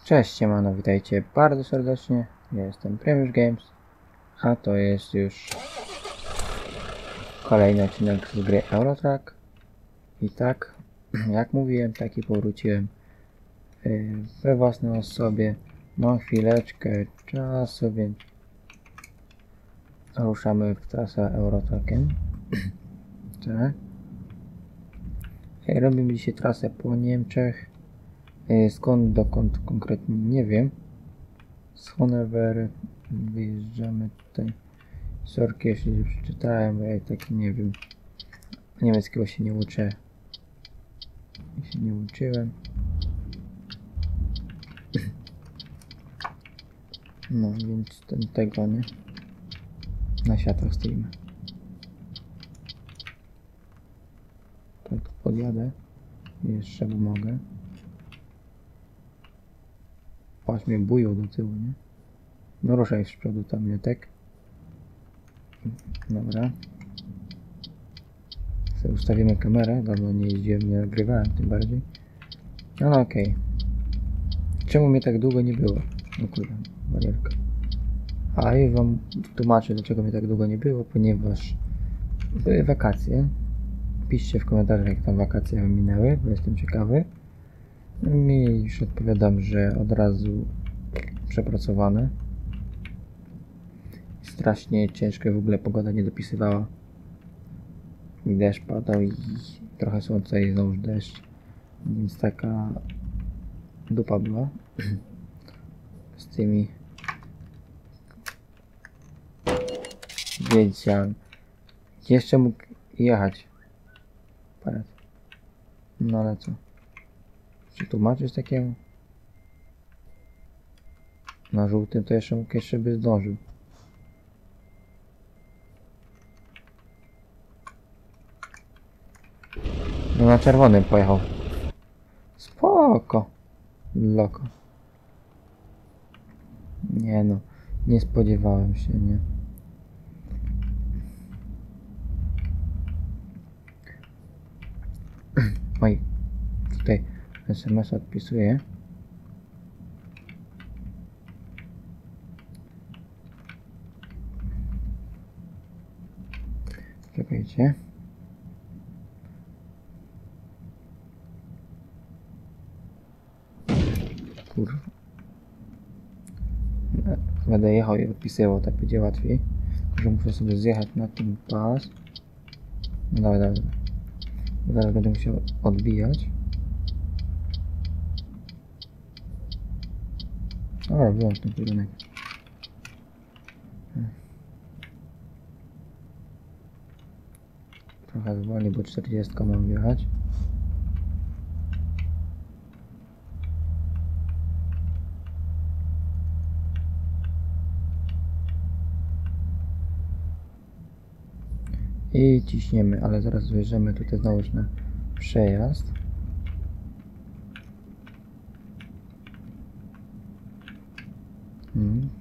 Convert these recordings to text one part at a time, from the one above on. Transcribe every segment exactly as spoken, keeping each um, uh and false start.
Cześć, siemano, witajcie bardzo serdecznie. Ja jestem Premiusz Games, a to jest już kolejny odcinek z gry Eurotrack. I tak, jak mówiłem, tak i powróciłem yy, we własnej osobie. Mam chwileczkę czasu, więc ruszamy w trasę Eurotrackiem. Tak. Robimy dzisiaj trasę po Niemczech. Yy, skąd dokąd konkretnie nie wiem. Z Honever wyjeżdżamy tutaj. Sorki, jeśli się przeczytałem, bo ja tak nie wiem. Niemieckiego się nie uczę. I się nie uczyłem. No więc ten, tego nie. Na światłach stoimy. Tak podjadę. Jeszcze mogę. Patrz, mnie bują do tyłu, nie? No ruszaj z przodu tam, nie tak? Dobra. Sobie ustawimy kamerę, dawno nie jeździłem, nie nagrywałem tym bardziej. No, no okej. Okay. Czemu mnie tak długo nie było? No kurde, barierka. A już wam tłumaczę, dlaczego mnie tak długo nie było, ponieważ były wakacje. Piszcie w komentarzach, jak tam wakacje minęły, bo jestem ciekawy. Mi już odpowiadam, że od razu przepracowane. Strasznie ciężko, w ogóle pogoda nie dopisywała. I deszcz padał i trochę słońca i znowu deszcz. Więc taka dupa była z tymi zdjęciami. Jeszcze mógł jechać. Patrz. No ale co? Czy tłumaczysz takiemu? Na żółtym to jeszcze mógł, jeszcze by zdążył. No na czerwonym pojechał. Spoko. Loko. Nie no. Nie spodziewałem się, nie. Oj. Tutaj es em es odpisuję. Czekajcie. Kurwa. Będę jechał i odpisywał, tak będzie łatwiej. Że muszę sobie zjechać na ten pas. No dawaj, dawaj. Zaraz będę musiał odbijać. Dobra, wyłącz ten kierunek. Trochę zwolni, bo czterdziestką mam wjechać. I ciśniemy, ale zaraz wjeżdżamy tutaj znowu na przejazd. Hmm.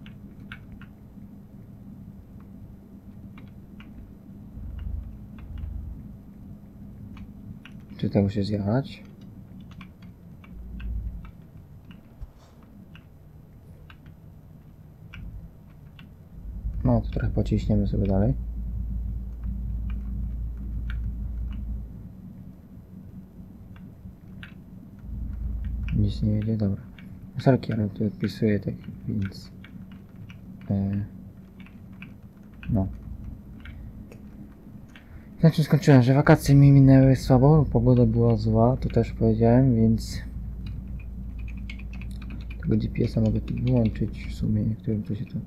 Czy to muszę zjechać? No to trochę pociśniemy sobie dalej. Nic nie jedzie, dobra. Sorki, ale tu odpisuję tak, więc... Yy, no. Znaczy skończyłem, że wakacje mi minęły słabo, pogoda była zła, to też powiedziałem, więc... Tego G P S a mogę tu wyłączyć w sumie, niektórym to się to...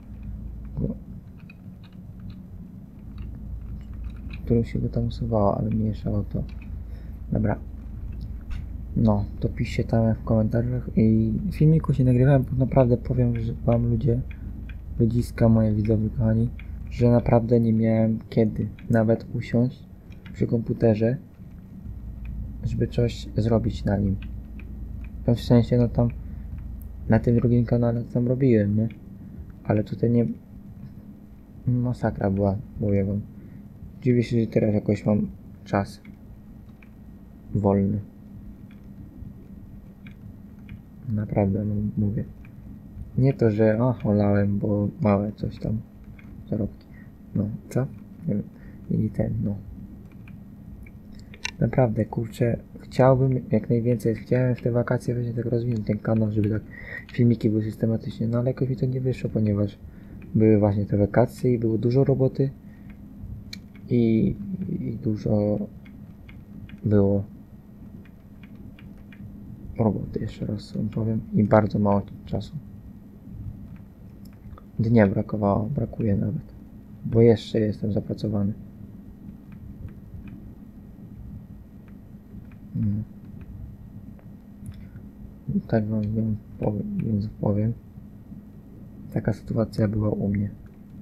Którym się go tam usuwało, ale mieszało to. Dobra. No, to piszcie tam w komentarzach i filmiku się nagrywałem, bo naprawdę powiem, że wam ludzie, ludziska, moje widzowie kochani, że naprawdę nie miałem kiedy nawet usiąść przy komputerze, żeby coś zrobić na nim. W sensie, no tam na tym drugim kanale tam robiłem, nie? Ale tutaj nie... Masakra była, mówię wam. Dziwię się, że teraz jakoś mam czas wolny. Naprawdę, no mówię. Nie to, że o, olałem, bo małe coś tam zarobki. No, co? Nie wiem. I ten, no. Naprawdę, kurczę, chciałbym jak najwięcej, chciałem w te wakacje właśnie tak rozwinąć ten kanał, żeby tak filmiki były systematycznie, no ale jakoś mi to nie wyszło, ponieważ były właśnie te wakacje i było dużo roboty i, i dużo było roboty, jeszcze raz wam powiem, i bardzo mało czasu. Dnia brakowało, brakuje nawet, bo jeszcze jestem zapracowany. Hmm. Tak wam powiem, więc powiem. Taka sytuacja była u mnie.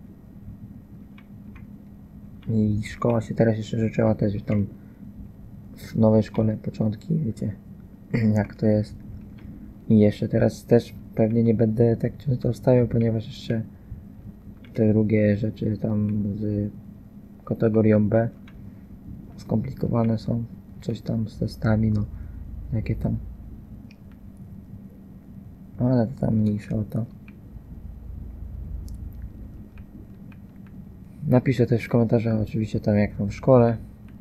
I szkoła się teraz jeszcze zaczęła też tam w nowej szkole, początki, wiecie, jak to jest. I jeszcze teraz też pewnie nie będę tak często wstawiał, ponieważ jeszcze te drugie rzeczy tam z kategorią B skomplikowane są. Coś tam z testami, no jakie tam. Ale to tam mniejsza o to. Napiszę też w komentarzach oczywiście tam jak tam w szkole.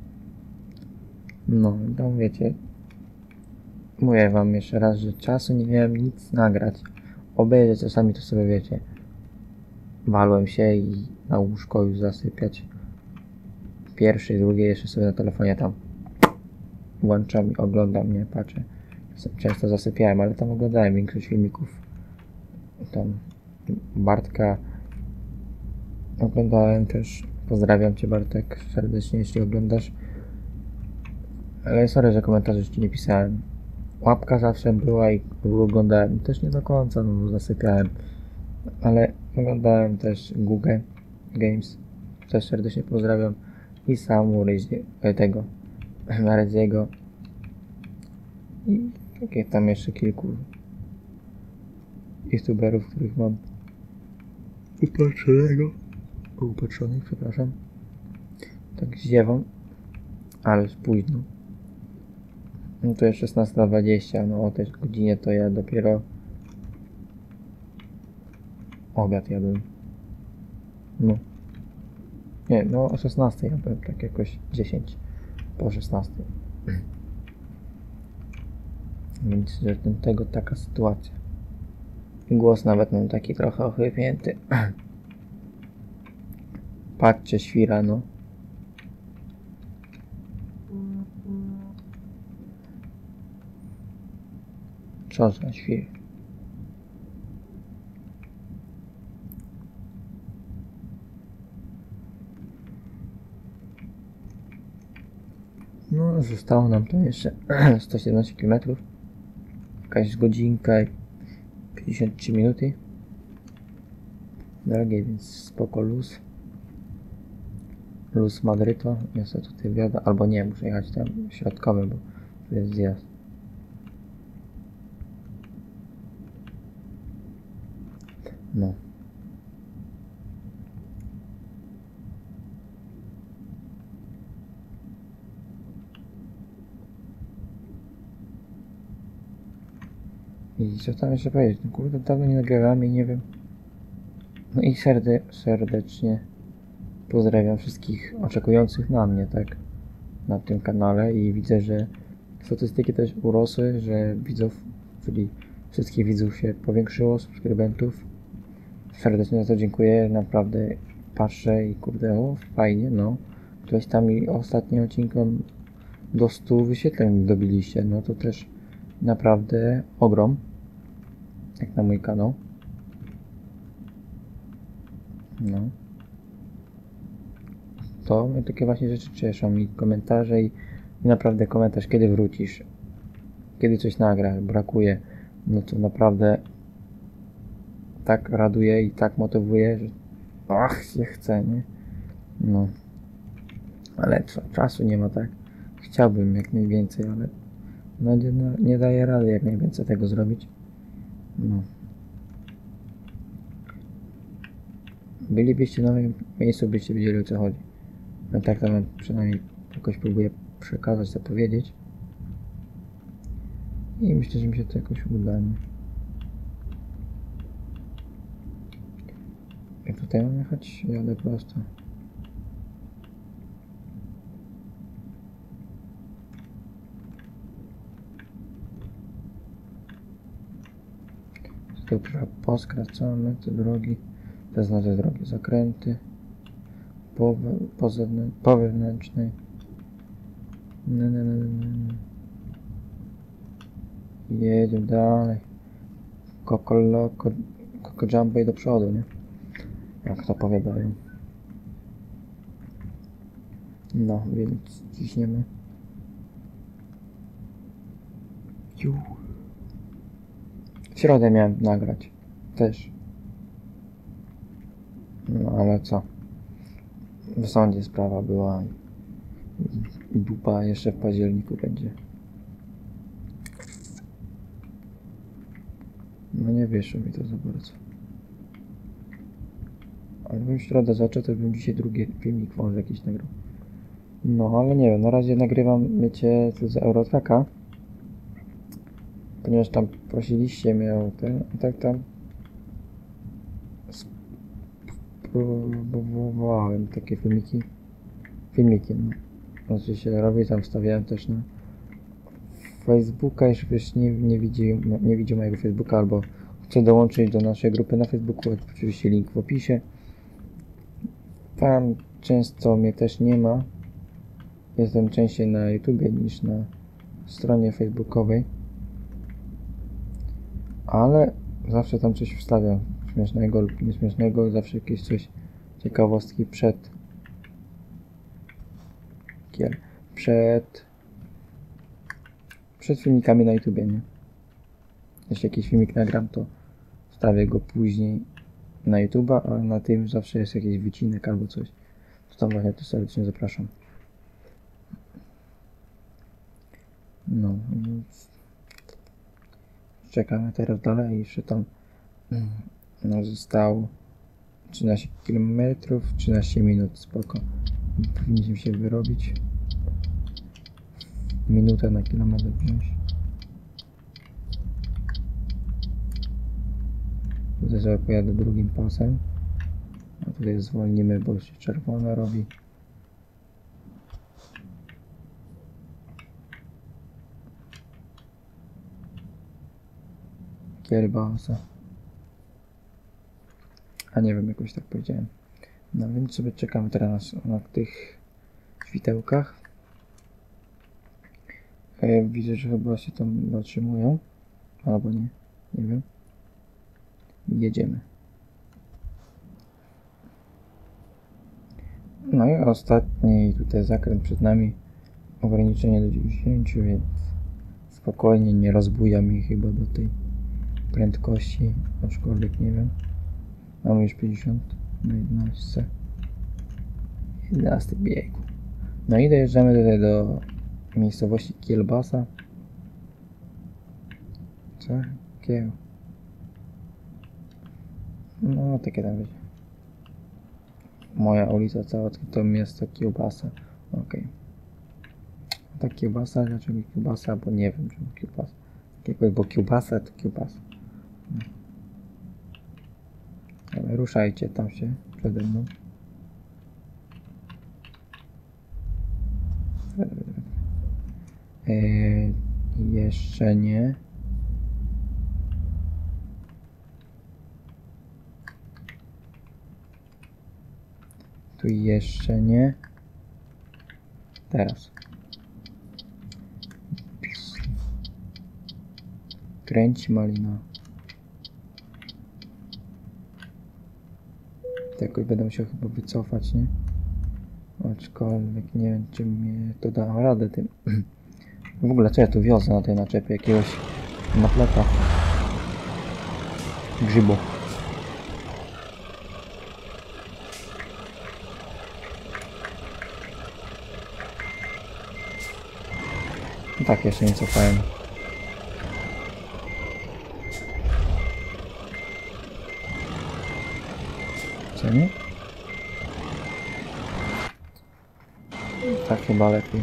No, tam wiecie. Mówię wam jeszcze raz, że czasu nie miałem nic nagrać. Obejrzeć czasami to sobie wiecie. Walłem się i na łóżko już zasypiać. Pierwszy, drugie jeszcze sobie na telefonie tam włączam i oglądam, nie patrzę. Często zasypiałem, ale tam oglądałem większość filmików. Tam Bartka oglądałem też. Pozdrawiam cię, Bartek, serdecznie, jeśli oglądasz. Ale sorry, że komentarzy ci nie pisałem. Łapka zawsze była i oglądałem. Też nie do końca, no bo zasypiałem. Ale oglądałem też Google Games. Też serdecznie pozdrawiam. I samu tego Reziego. I takie tam jeszcze kilku youtuberów, których mam upatrzonego. Upatrzonych, przepraszam. Tak ziewam. Ale już późno. No to jest szesnasta dwadzieścia, no o tej godzinie to ja dopiero obiad jadłem. No. Nie, no o szesnastej jadłem, tak jakoś dziesięć po szesnastej. Więc że ten, tego taka sytuacja. I głos nawet mam taki trochę ochrypnięty. Patrzcie, świra, no. Co za świr? No, zostało nam to jeszcze sto siedemnaście kilometrów. Jakaś godzinka i pięćdziesiąt trzy minuty. Drogie, więc spoko, luz. Luz Madryto. Ja sobie tutaj wiodę, albo nie, muszę jechać tam środkowy, bo tu jest zjazd. No. I co tam jeszcze powiedzieć? No kurde, dawno nie nagrywałem i nie wiem. No i serde serdecznie pozdrawiam wszystkich oczekujących na mnie, tak? Na tym kanale i widzę, że statystyki też urosły, że widzów, czyli wszystkich widzów się powiększyło, subskrybentów. Serdecznie za to dziękuję, naprawdę patrzę i kurde, o fajnie, no. Ktoś tam i ostatnim odcinkom do stu wyświetleń dobiliście, no to też naprawdę ogrom, jak na mój kanał. No. To mnie takie właśnie rzeczy cieszą i komentarze i, i naprawdę komentarz, kiedy wrócisz, kiedy coś nagra, brakuje, no to naprawdę tak raduje i tak motywuje, że ach, się chce, nie? No. Ale czasu nie ma, tak? Chciałbym jak najwięcej, ale no nie, no, nie daję rady jak najwięcej tego zrobić. No. Bylibyście na moim miejscu, byście wiedzieli, o co chodzi. No tak to przynajmniej jakoś próbuję przekazać, zapowiedzieć. I myślę, że mi się to jakoś uda. Nie? tutaj mam jechać? Jadę prosto. Tu trochę poskracamy te drogi, te znaczy drogi, zakręty po, po, zewnę, po wewnętrznej. Nie, nie, nie, nie. Jedziemy dalej. Koko loko, koko jumbo i do przodu, nie? Jak to powiadają. No, więc ciśniemy. Juh. W środę miałem nagrać. Też. No ale co? W sądzie sprawa była i, i dupa jeszcze w październiku będzie. No nie wyszło mi to za bardzo. Ale bym w środę zaczął, to bym dzisiaj drugi filmik może jakiś nagrał. No ale nie wiem, na razie nagrywam, wiecie, tu z Eurotraka. Ponieważ tam prosiliście mnie o ten, tak tam spróbowałem takie filmiki. Filmiki, no. Znaczy się robię, tam wstawiałem też na Facebooka, jeśli ktoś nie, nie, widzi, nie widzi mojego Facebooka albo chce dołączyć do naszej grupy na Facebooku, oczywiście link w opisie. Tam często mnie też nie ma. Jestem częściej na YouTubie niż na stronie facebookowej. Ale zawsze tam coś wstawiam śmiesznego lub nieśmiesznego, zawsze jakieś coś ciekawostki przed kier, przed przed filmikami na YouTubie, nie? Jeśli jakiś filmik nagram, to wstawię go później na YouTube'a, a na tym zawsze jest jakiś wycinek albo coś. To tam właśnie to serdecznie zapraszam. No, więc czekamy teraz dalej, jeszcze tam no, zostało trzynaście kilometrów, trzynaście minut, spoko. Powinniśmy się wyrobić. Minutę na kilometr wziąć. Tutaj sobie pojadę drugim pasem. A tutaj zwolnimy, bo się czerwone robi. Kielbasa. A nie wiem, jakoś tak powiedziałem. No więc sobie czekamy teraz na, na tych świtełkach. E, widzę, że chyba się tam zatrzymują. Albo nie. Nie wiem. Jedziemy. No i ostatni tutaj zakręt przed nami. Ograniczenie do dziewięćdziesięciu, więc spokojnie, nie rozbuja mi chyba do tej prędkości, aczkolwiek nie wiem. Mamy już pięćdziesiąt na jedenaście. jedenasty biegu. No i dojeżdżamy tutaj do miejscowości Kielbasa. Co? Kieł. No takie tam wiecie. Moja ulica cała to miasto Kiełbasa. Okej. Okay. Tak kiełbasa, dlaczego kiełbasa, bo nie wiem czemu kiełbasa. Jakoś, bo kiełbasa to kiełbasa. No. Ale ruszajcie tam się przede mną. Eee, jeszcze nie. Tu jeszcze nie. Teraz. Kręci malina. To jakoś będę musiał chyba wycofać, nie? Aczkolwiek nie wiem, czy mnie to da radę tym. W ogóle co ja tu wiozę na tej naczepie? Jakiegoś napleta. Grzybu. No tak, jeszcze nie cofałem. Co nie? Tak chyba lepiej.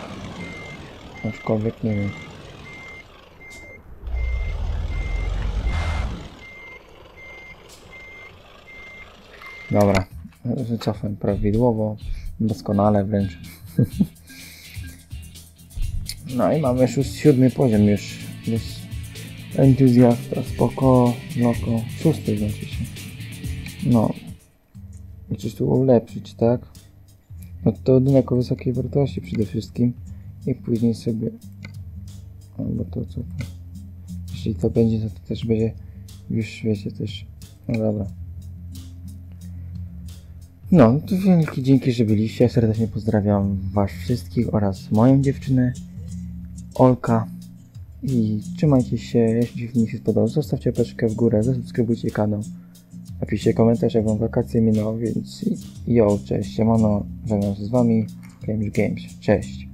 Aczkolwiek nie wiem. Dobra, wycofam prawidłowo, doskonale wręcz. No i mamy szósty, siódmy poziom już. Jest entuzjasta, spoko, loko. Szósty znaczy się. No. I coś tu ulepszyć, tak? No to ładunek o wysokiej wartości przede wszystkim. I później sobie... Albo to co to... Jeśli to będzie, to, to też będzie... Już wiecie też... No dobra. No, to wielkie dzięki, że byliście. Serdecznie pozdrawiam was wszystkich oraz moją dziewczynę Olka. I trzymajcie się, jeśli film się spodobał, zostawcie łapeczkę w górę, zasubskrybujcie kanał. Napiszcie komentarz, jak wam wakacje minęło, więc jo, cześć, siemano, żegnam się z wami, Games Games, cześć.